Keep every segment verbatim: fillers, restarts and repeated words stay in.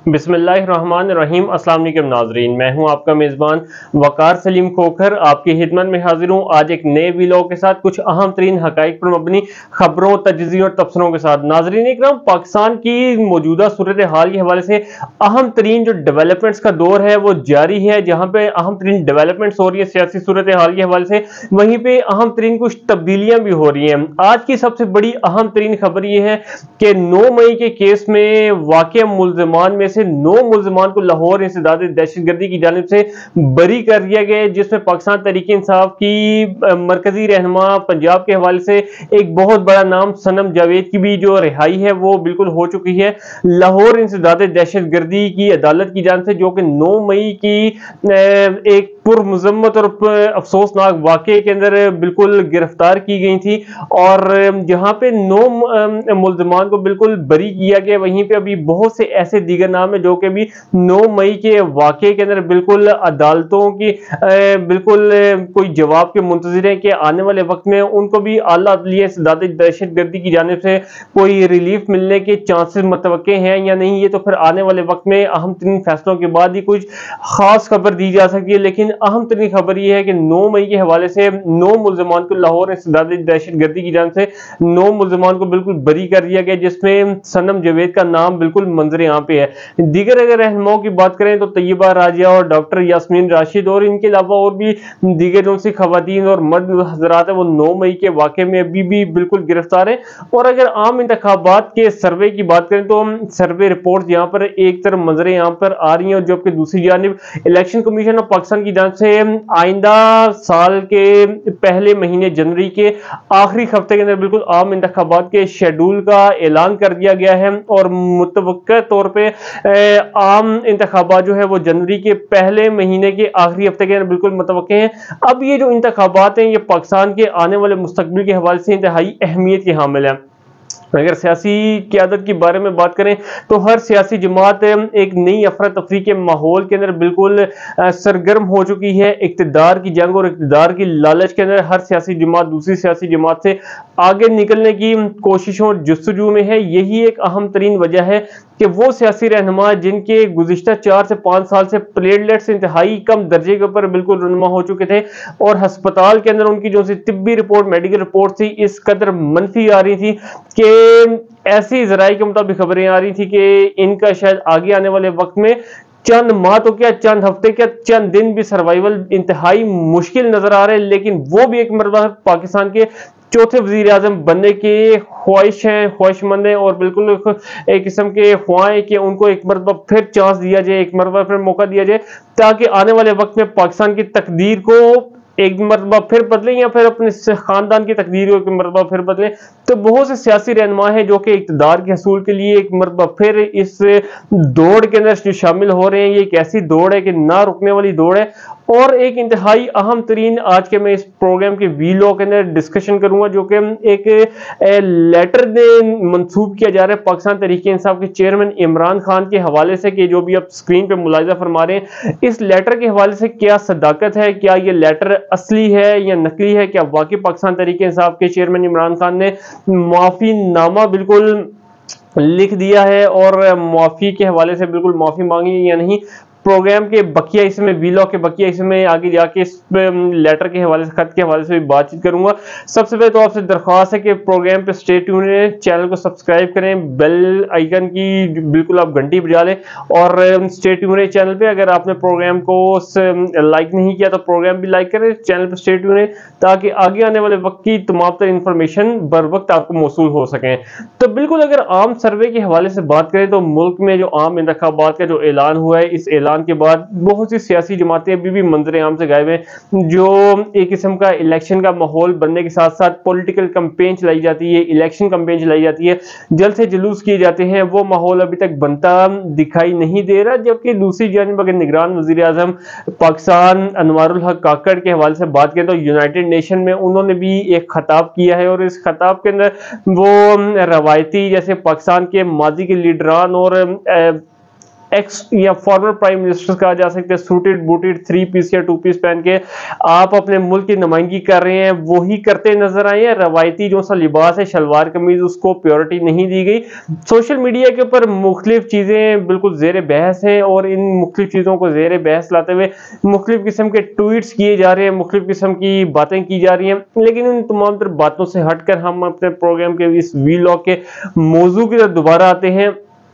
بسم اللہ الرحمن الرحیم۔ السلام علیکم ناظرین، میں ہوں آپ کا میزبان وقار سلیم کھوکھر، آپ کی خدمت میں حاضر ہوں آج ایک نئے ویلاگ کے ساتھ، کچھ اہم ترین حقائق پر مبنی خبروں، تجزیوں اور تبصروں کے ساتھ۔ ناظرین اکرام، پاکستان کی موجودہ صورتحال کے حوالے سے اہم ترین جو ڈیولپمنٹس کا دور ہے وہ جاری ہے، جہاں پہ اہم ترین ڈیولپمنٹس ہو رہی ہیں سیاسی صورتحال کے حوالے سے، وہیں پہ اہم ترین کچھ تبدیلیاں بھی ہو رہی ہیں۔ آج کی سب سے بڑی اہم ترین خبر یہ ہے کہ نو مئی کے کیس میں واقع ملزمان میں سے نو ملزمان کو لاہور انسداد دہشت گردی کی جانب سے بری کر دیا گیا، جس میں پاکستان تحریک انصاف کی مرکزی رہنما پنجاب کے حوالے سے ایک بہت بڑا نام صنم جاوید کی بھی جو رہائی ہے وہ بالکل ہو چکی ہے لاہور انسداد دہشت گردی کی عدالت کی جانب سے، جو کہ نو مئی کی ایک پر مذمت اور افسوسناک واقعے کے اندر بالکل گرفتار کی گئی تھی، اور جہاں پہ نو ملزمان کو بالکل بری کیا گیا، وہیں پہ ابھی بہت سے ایسے دیگر نام ہیں جو کہ بھی نو مئی کے واقعے کے اندر بالکل عدالتوں کی بالکل کوئی جواب کے منتظر ہیں کہ آنے والے وقت میں ان کو بھی اعلیٰ عدلیہ انسداد دہشت گردی کی جانب سے کوئی ریلیف ملنے کے چانسز متوقع ہیں یا نہیں، یہ تو پھر آنے والے وقت میں اہم ترین فیصلوں کے بعد ہی کچھ خاص خبر دی جا سکتی ہے۔ لیکن اہم ترین خبر یہ ہے کہ نو مئی کے حوالے سے نو ملزمان کو لاہور انسداد دہشت گردی کی جانب سے نو ملزمان کو بالکل بری کر دیا گیا، جس میں صنم جاوید کا نام بالکل منظر عام پہ ہے۔ دیگر اگر رہنماؤں کی بات کریں تو طیبہ راجیہ اور ڈاکٹر یاسمین راشد اور ان کے علاوہ اور بھی دیگر جو سی خواتین اور مرد حضرات ہیں وہ نو مئی کے واقعے میں ابھی بھی بالکل گرفتار ہیں۔ اور اگر عام انتخابات کے سروے کی بات کریں تو سروے رپورٹ یہاں پر ایک طرف منظر عام پر آ رہی ہیں، جبکہ دوسری جانب الیکشن کمیشن آف پاکستان کی جانب سے آئندہ سال کے پہلے مہینے جنوری کے آخری ہفتے کے اندر بالکل عام انتخابات کے شیڈول کا اعلان کر دیا گیا ہے، اور متوقع طور پہ عام انتخابات جو ہے وہ جنوری کے پہلے مہینے کے آخری ہفتے کے اندر بالکل متوقع ہیں۔ اب یہ جو انتخابات ہیں یہ پاکستان کے آنے والے مستقبل کے حوالے سے انتہائی اہمیت کے حامل ہیں۔ اگر سیاسی قیادت کے بارے میں بات کریں تو ہر سیاسی جماعت ایک نئی افراتفری کے ماحول کے اندر بالکل سرگرم ہو چکی ہے۔ اقتدار کی جنگ اور اقتدار کی لالچ کے اندر ہر سیاسی جماعت دوسری سیاسی جماعت سے آگے نکلنے کی کوششوں اور جستجو میں ہے۔ یہی ایک اہم ترین وجہ ہے کہ وہ سیاسی رہنما جن کے گزشتہ چار سے پانچ سال سے پلیٹلیٹس انتہائی کم درجے کے اوپر بالکل رونما ہو چکے تھے، اور ہسپتال کے اندر ان کی جو سی طبی رپورٹ میڈیکل رپورٹ تھی اس قدر منفی آ رہی تھی کہ ایسی ذرائع کے مطابق خبریں آ رہی تھی کہ ان کا شاید آگے آنے والے وقت میں چند ماہ تو کیا چند ہفتے کیا چند دن بھی سروائیول انتہائی مشکل نظر آ رہے ہیں۔ لیکن وہ بھی ایک مرتبہ پاکستان کے چوتھے وزیر اعظم بننے کے خواہش ہیں خواہش مند ہیں، اور بالکل ایک قسم کے خواہاں کہ ان کو ایک مرتبہ پھر چانس دیا جائے، ایک مرتبہ پھر موقع دیا جائے، تاکہ آنے والے وقت میں پاکستان کی تقدیر کو ایک مرتبہ پھر بدلیں یا پھر اپنے خاندان کی تقدیر کو ایک مرتبہ پھر بدلیں۔ تو بہت سے سیاسی رہنما ہیں جو کہ اقتدار کے حصول کے لیے ایک مرتبہ پھر اس دوڑ کے اندر شامل ہو رہے ہیں۔ یہ ایک ایسی دوڑ ہے کہ نہ رکنے والی دوڑ ہے، اور ایک انتہائی اہم ترین آج کے میں اس پروگرام کے ویلاگ کے اندر ڈسکشن کروں گا، جو کہ ایک لیٹر منسوب کیا جا رہا ہے پاکستان تحریک انصاف کے چیئرمین عمران خان کے حوالے سے، کہ جو بھی آپ سکرین پہ ملاحظہ فرما رہے ہیں اس لیٹر کے حوالے سے کیا صداقت ہے، کیا یہ لیٹر اصلی ہے یا نقلی ہے، کیا واقعی پاکستان تحریک انصاف کے چیئرمین عمران خان نے معافی نامہ بالکل لکھ دیا ہے اور معافی کے حوالے سے بالکل معافی مانگی یا نہیں۔ پروگرام کے بقیہ حصے میں ویلاگ کے بقیہ حصے میں آگے جا کے اس لیٹر کے حوالے سے خط کے حوالے سے بھی بات چیت کروں گا۔ سب سے پہلے تو آپ سے درخواست ہے کہ پروگرام پہ اسٹے ٹیون رہیں، چینل کو سبسکرائب کریں، بیل آئیکن کی بالکل آپ گھنٹی بجا لیں، اور اسٹے ٹیون رہیں چینل پہ۔ اگر آپ نے پروگرام کو لائک نہیں کیا تو پروگرام بھی لائک کریں، چینل پہ اسٹے ٹیون رہیں تاکہ آگے آنے والے وقت کی تمام تر انفارمیشن بر وقت آپ کو موصول ہو سکیں۔ تو بالکل اگر عام سروے کے حوالے سے بات کریں تو ملک میں جو عام انتخابات کا جو اعلان ہوا ہے، اس اعلان کے بعد بہت سی سیاسی جماعتیں ابھی بھی منظر عام سے غائب ہیں، جو ایک قسم کا الیکشن کا ماحول بننے کے ساتھ ساتھ پولیٹیکل کمپین چلائی جاتی ہے، الیکشن کمپین چلائی جاتی ہے، جلد سے جلوس کیے جاتے ہیں، وہ ماحول ابھی تک بنتا دکھائی نہیں دے رہا۔ جبکہ دوسری جانب اگر نگران وزیر اعظم پاکستان انوار الحق کاکڑ کے حوالے سے بات کریں تو یونائٹڈ نیشن میں انہوں نے بھی ایک خطاب کیا ہے، اور اس خطاب کے اندر وہ روایتی جیسے پاکستان کے ماضی کے لیڈران اور एक्स या फॉर्मर प्राइम मिनिस्टर कहा जा सकते हैं, सूटेड बूटेड थ्री पीस या टू पीस पहन के आप अपने मुल्क की नुमाइंदगी कर रहे हैं, वही करते नजर आए हैं। रवायती जो सा लिबास है शलवार कमीज, उसको प्योरिटी नहीं दी गई। सोशल मीडिया के ऊपर मुख्तलिफ चीजें बिल्कुल जेर बहस हैं और इन मुख्तलिफ चीजों को जेर बहस लाते हुए मुख्तलिफ किस्म के ट्वीट्स किए जा रहे हैं, मुख्तलिफ किस्म की बातें की जा रही हैं। लेकिन उन तमाम तर बातों से हटकर हम अपने प्रोग्राम के इस वीलॉग के मौजू की तरफ दोबारा आते हैं।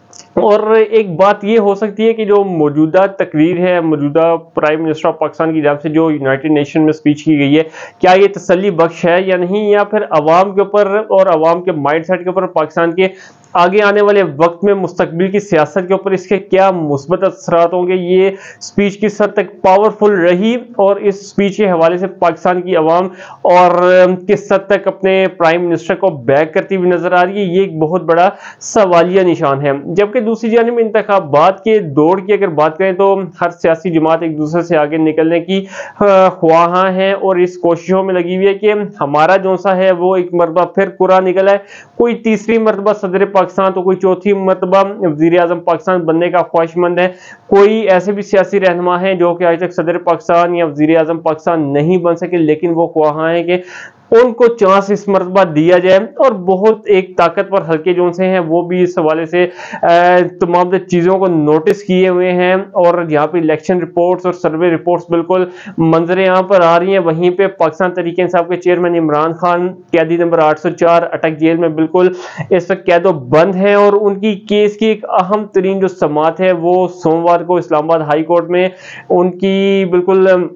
और एक बात ये हो सकती है कि जो मौजूदा तकरीर है मौजूदा प्राइम मिनिस्टर ऑफ पाकिस्तान की जानिब से जो यूनाइटेड नेशन में स्पीच की गई है, क्या ये तसल्ली बख्श है या नहीं, या फिर अवाम के ऊपर और अवाम के माइंड सेट के ऊपर पाकिस्तान के आगे आने वाले वक्त में मुस्तकबिल की सियासत के ऊपर इसके क्या मुस्बत असरात होंगे। ये स्पीच किस हद तक पावरफुल रही और इस स्पीच के हवाले से पाकिस्तान की अवाम और किस हद तक अपने प्राइम मिनिस्टर को बैक करती हुई नजर आ रही है, ये एक बहुत बड़ा सवालिया निशान है। जबकि दूसरी जानिब इंतखाबात के दौड़ की अगर बात करें तो हर सियासी जमात एक दूसरे से आगे निकलने की ख्वाहां है और इस कोशिशों में लगी हुई है कि हमारा जो सा है वो एक मरतबा फिर कुरा निकला है, कोई तीसरी मरतबा सदर पाकिस्तान तो कोई चौथी मरतबा वज़ीर आज़म पाकिस्तान बनने का ख्वाहिशमंद है। कोई ऐसे भी सियासी रहनुमा हैं जो कि आज तक सदर पाकिस्तान या वज़ीर आज़म पाकिस्तान नहीं बन सके, लेकिन वो ख्वाहां हैं कि उनको चांस इस मरतबा दिया जाए। और बहुत एक ताकतवर हल्के जो से हैं वो भी इस हवाले से तमाम चीज़ों को नोटिस किए हुए हैं और यहाँ पे इलेक्शन रिपोर्ट्स और सर्वे रिपोर्ट्स बिल्कुल मंजर यहाँ पर आ रही हैं। वहीं पे पाकिस्तान तहरीक इंसाफ के चेयरमैन इमरान खान कैदी नंबर आठ सौ चार अटक जेल में बिल्कुल इस वक्त कैदो बंद हैं और उनकी केस की एक अहम तरीन जो समाअत है वो सोमवार को इस्लामाबाद हाई कोर्ट में उनकी बिल्कुल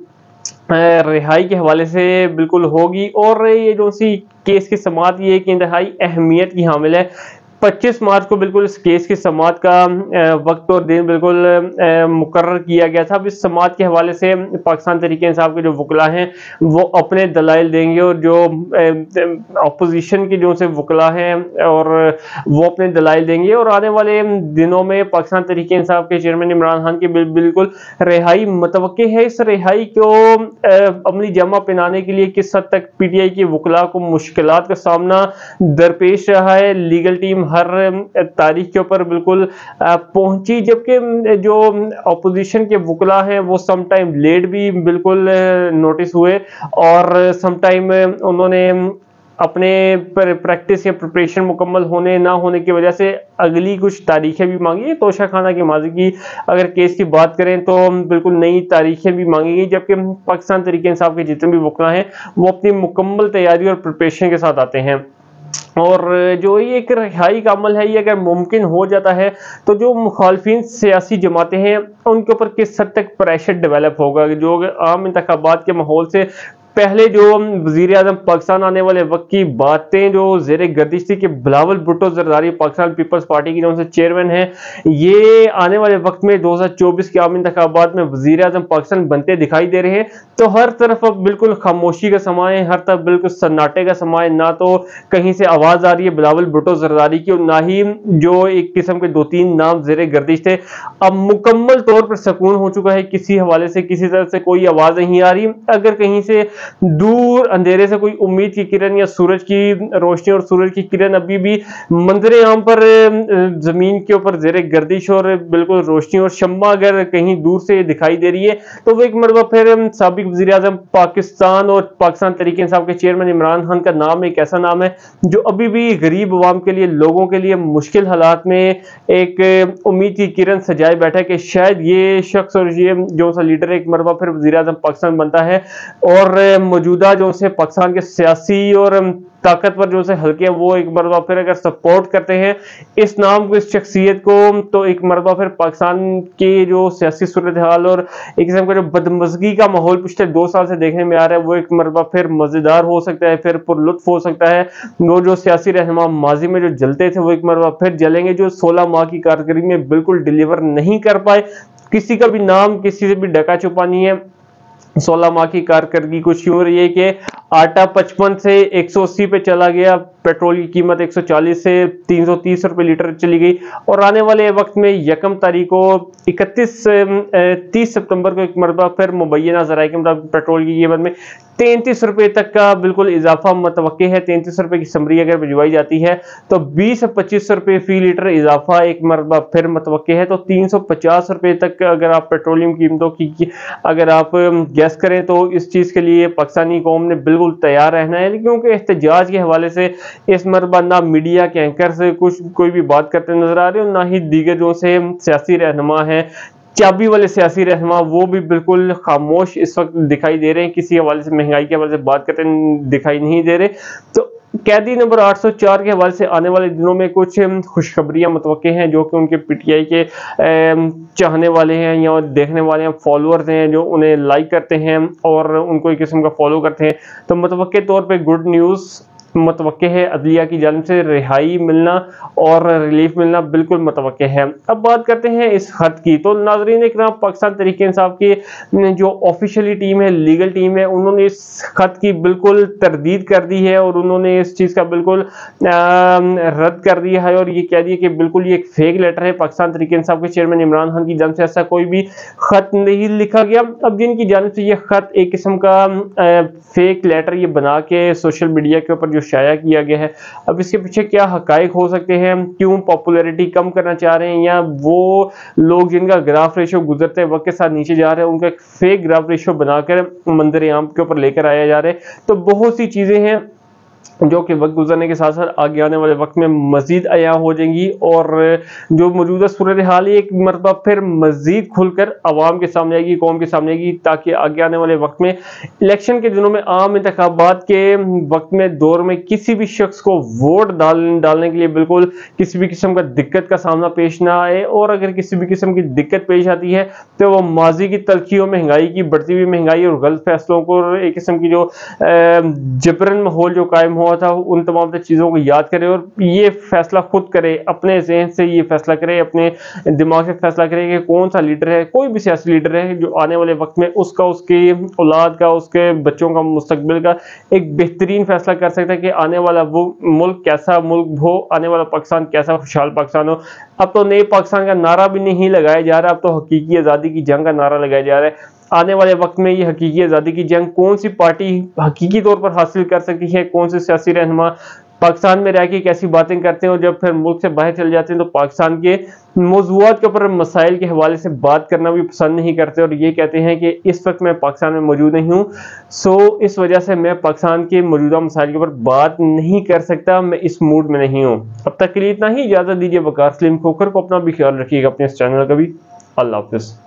रिहाई के हवाले से बिल्कुल होगी। और ये जो सी केस की समाअत ये एक इंतहाई अहमियत की हामिल है। पच्चीस मार्च को बिल्कुल इस केस की समाअत का वक्त और दिन बिल्कुल मुकर्रर किया गया था। अब इस समाअत के हवाले से पाकिस्तान तहरीक इंसाफ के जो वकला हैं वो अपने दलाइल देंगे और जो अपोजिशन के जो से वकला हैं और वो अपने दलाइल देंगे और आने वाले दिनों में पाकिस्तान तहरीक इंसाफ के चेयरमैन इमरान खान की बिल्कुल रिहाई मुतवक्के है। इस रिहाई को अमली जमा पहनाने के लिए किस हद तक पी टी आई के वकला को मुश्किलात का सामना दरपेश रहा है। लीगल टीम हर तारीख के ऊपर बिल्कुल पहुंची, जबकि जो अपोजिशन के वकला हैं वो सम टाइम लेट भी बिल्कुल नोटिस हुए और सम टाइम उन्होंने अपने प्रैक्टिस या प्रिपरेशन मुकम्मल होने ना होने की वजह से अगली कुछ तारीखें भी मांगी। तोशा खाना के माजी की अगर केस की बात करें तो बिल्कुल नई तारीखें भी मांगी गई, जबकि पाकिस्तान तहरीक इंसाफ के जितने भी वकला हैं वो अपनी मुकम्मल तैयारी और प्रिपरेशन के साथ आते हैं। और जो ये एक रिहाई का अमल है ये अगर मुमकिन हो जाता है तो जो मुखालफिन सियासी जमातें हैं उनके ऊपर किस हद तक प्रेशर डेवलप होगा। जो आम इंतखाबात के माहौल से पहले जो वज़ीर आज़म पाकिस्तान आने वाले वक्त की बातें जो ज़ेरे गर्दिश थी कि बिलावल भुट्टो ज़रदारी पाकिस्तान पीपल्स पार्टी की जो से चेयरमैन है ये आने वाले वक्त में दो हज़ार चौबीस के आम इंतखाबात में वज़ीर आज़म पाकिस्तान बनते दिखाई दे रहे हैं, तो हर तरफ अब बिल्कुल खामोशी का समा है, हर तरफ बिल्कुल सन्नाटे का समा है। ना तो कहीं से आवाज़ आ रही है बिलावल भुट्टो ज़रदारी की और ना ही जो एक किस्म के दो तीन नाम ज़ेरे गर्दिश थे। अब मुकम्मल तौर पर सुकून हो चुका है, किसी हवाले से किसी तरह से कोई आवाज़ नहीं आ रही। अगर कहीं से दूर अंधेरे से कोई उम्मीद की किरण या सूरज की रोशनी और सूरज की किरण अभी भी मंजरे आम पर जमीन के ऊपर ज़ेरे गर्दिश और बिल्कुल रोशनी और शम्मा अगर कहीं दूर से दिखाई दे रही है तो वो एक मरतबा फिर साबिक वज़ीर आज़म पाकिस्तान और पाकिस्तान तहरीक इंसाफ के चेयरमैन इमरान खान का नाम एक ऐसा नाम है जो अभी भी गरीब अवाम के लिए, लोगों के लिए मुश्किल हालात में एक उम्मीद की किरण सजाए बैठा है कि शायद ये शख्स और ये जो सा लीडर एक मरतबा फिर वज़ीर आज़म पाकिस्तान बनता है। और मौजूदा जो से पाकिस्तान के सियासी और ताकतवर जो से हल्के हैं वो एक मरतबा फिर अगर सपोर्ट करते हैं इस नाम को, इस शख्सियत को, तो एक मरतबा फिर पाकिस्तान के जो सियासी सूरत हाल और एक किस्म का जो बदमज़गी का माहौल पिछले दो साल से देखने में आ रहा है वो एक मरतबा फिर मज़ेदार हो सकता है, फिर पुरलुत्फ हो सकता है। वो जो सियासी रहनुमा माजी में जो जलते थे वो एक मरतबा फिर जलेंगे, जो सोलह माह की कारकर्दगी में बिल्कुल डिलीवर नहीं कर पाए। किसी का भी नाम किसी से भी ढका छुपा नहीं है। सोलह माह की कारकर्दगी कुछ यूं रही है कि आटा पचपन से एक सौ अस्सी पे चला गया, पेट्रोल की कीमत एक सौ चालीस से तीन सौ तीस रुपए लीटर चली गई और आने वाले वक्त में यकम तारीख को इकतीस तीस सितंबर को एक मरतबा फिर मुबैना ज़राए के मुताबिक पेट्रोल की कीमत में तैंतीस रुपए तक का बिल्कुल इजाफा मतवक्के है। तैंतीस रुपए की समरी अगर भिजवाई जाती है तो बीस से पच्चीस रुपए फी लीटर इजाफा एक मरतबा फिर मतवक्के है। तो तीन सौ पचास रुपए तक अगर आप पेट्रोलियम कीमतों की अगर आप गैस करें तो इस चीज़ के लिए पाकिस्तानी कौम ने बिल्कुल तैयार रहना है, क्योंकि एहतजाज के हवाले से इस मरतबा ना मीडिया के एंकर से कुछ कोई भी बात करते नजर आ रहे हो, ना ही दीगर जो से सियासी रहनुमा है, चाबी वाले सियासी रहनुमा, वो भी बिल्कुल खामोश इस वक्त दिखाई दे रहे हैं, किसी हवाले से महंगाई के हवाले से बात करते दिखाई नहीं दे रहे। तो कैदी नंबर आठ सौ चार के हवाले से आने वाले दिनों में कुछ खुशखबरियां मतवक्के हैं, जो कि उनके पीटीआई के चाहने वाले हैं या देखने वाले हैं, फॉलोअर्स हैं जो उन्हें लाइक करते हैं और उनको एक किस्म का फॉलो करते हैं। तो मतवक्के तौर पे गुड न्यूज़ मतवक्के है, अदलिया की जानिब से रिहाई मिलना और रिलीफ मिलना बिल्कुल मतवक्के है। अब बात करते हैं इस खत की। तो नाज़रीन इकराम, पाकिस्तान तहरीक इंसाफ की जो ऑफिशियली टीम है, लीगल टीम है, उन्होंने इस खत की बिल्कुल तरदीद कर दी है और उन्होंने इस चीज़ का बिल्कुल रद्द कर दिया है और ये कह दिया कि बिल्कुल ये एक फेक लेटर है। पाकिस्तान तहरीक इंसाफ के चेयरमैन इमरान खान की जानिब से ऐसा कोई भी खत नहीं लिखा गया। अब जिनकी जानिब से ये खत एक किस्म का फेक लेटर ये बना के सोशल मीडिया के ऊपर शाया किया गया है, अब इसके पीछे क्या हकायक हो सकते हैं, क्यों पॉपुलैरिटी कम करना चाह रहे हैं, या वो लोग जिनका ग्राफ रेशो गुजरते वक्त के साथ नीचे जा रहे हैं उनका एक फेक ग्राफ रेशो बनाकर मंजर आम के ऊपर लेकर आया जा रहा है। तो बहुत सी चीजें हैं जो कि वक्त गुजरने के साथ साथ आगे आने वाले वक्त में मजीद अया हो जाएंगी और जो मौजूदा सूरत हाल एक मरतबा फिर मजीद खुलकर आवाम के सामने आएगी, कौम के सामने आएगी, ताकि आगे आने वाले वक्त में इलेक्शन के दिनों में, आम इंतखाबात के वक्त में, दौर में किसी भी शख्स को वोट डाल डालने के लिए बिल्कुल किसी भी किस्म का दिक्कत का सामना पेश ना आए। और अगर किसी भी किस्म की दिक्कत पेश आती है तो वो माजी की तलखियों, महंगाई की बढ़ती हुई महंगाई और गलत फैसलों को, एक किस्म की जो जबरन माहौल जो कायम हुआ था, उन तमाम चीज़ों को याद करे और ये फैसला खुद करे, अपने ज़हन से ये फैसला करे, अपने दिमाग से फैसला करे कि कौन सा लीडर है, कोई भी सियासी लीडर है जो आने वाले वक्त में उसका, उसकी औलाद का, उसके बच्चों का मुस्तकबिल का एक बेहतरीन फैसला कर सकता है कि आने वाला वो मुल्क कैसा मुल्क हो, आने वाला पाकिस्तान कैसा खुशहाल पाकिस्तान हो। अब तो नए पाकिस्तान का नारा भी नहीं लगाया जा रहा, अब तो हकीकी आज़ादी की जंग का नारा लगाया जा रहा है। आने वाले वक्त में ये हकीकी आज़ादी की जंग कौन सी पार्टी हकीकी तौर पर हासिल कर सकती है, कौन से सियासी रहनुमा पाकिस्तान में रह के कैसी बातें करते हैं और जब फिर मुल्क से बाहर चले जाते हैं तो पाकिस्तान के मौजूआत के ऊपर, मसाइल के हवाले से बात करना भी पसंद नहीं करते और ये कहते हैं कि इस वक्त मैं पाकिस्तान में मौजूद नहीं हूँ, सो इस वजह से मैं पाकिस्तान के मौजूदा मसाइल के ऊपर बात नहीं कर सकता, मैं इस मूड में नहीं हूँ। अब तक के लिए इतना ही, इजाज़त दीजिए। वकार सलीम खोखर को अपना भी ख्याल रखिएगा, अपने इस चैनल का भी। अल्लाह हाफिज़।